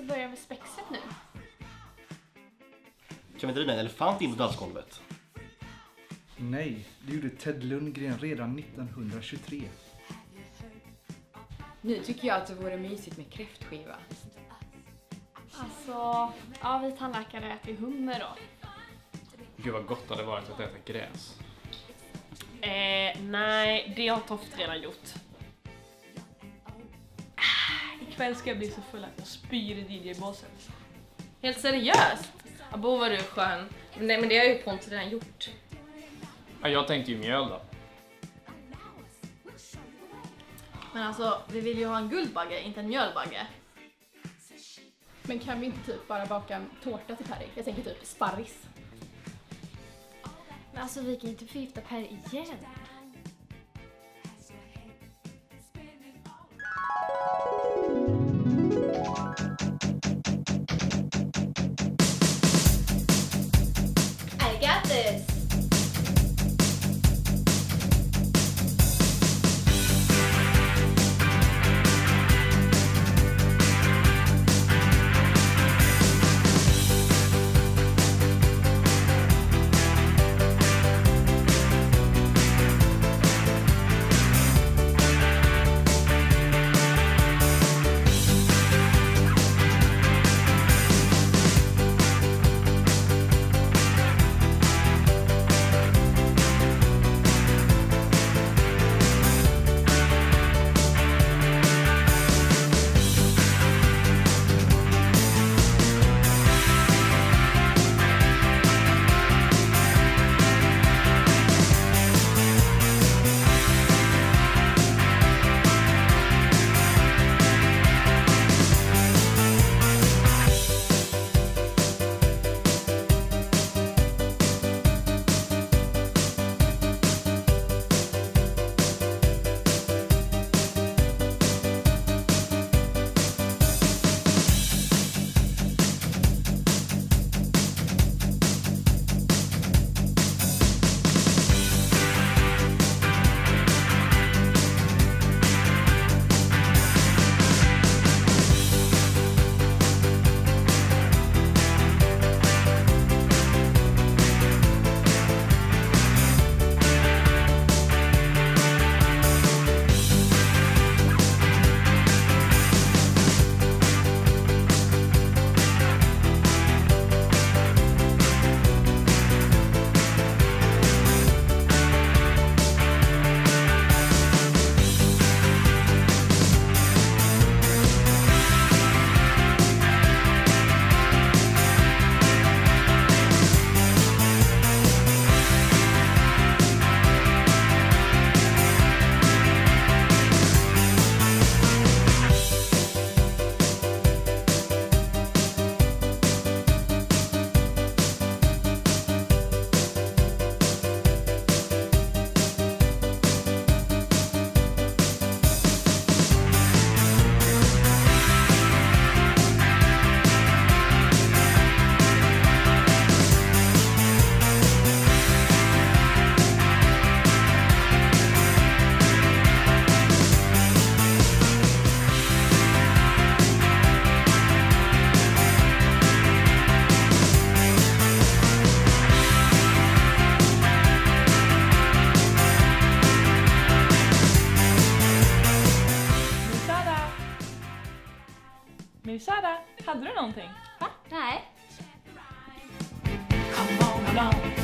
börja med spexet nu? Kan vi inte rida en elefant in på dansgolvet? Nej, det gjorde Ted Lundgren redan 1923. Nu tycker jag att det vore mysigt med kräftskiva. Alltså, ja, vi tandläkare äter hummer då. Gud vad gott det hade varit att äta gräs. Nej, det har Toft redan gjort. Ikväll ska jag bli så full att jag spyr i DJ-båsen. Helt seriöst? Abo, var du skön. Nej, men det har ju Pontus redan gjort. Ja, jag tänkte ju mjöl då. Men alltså, vi vill ju ha en guldbagge, inte en mjölbagge. Men kan vi inte typ bara baka en tårta till Perry? Jag tänker typ sparris. Men alltså vi kan inte förgifta Perry igen. I got this! Sara, hade du någonting? Va? Nej. Come on along.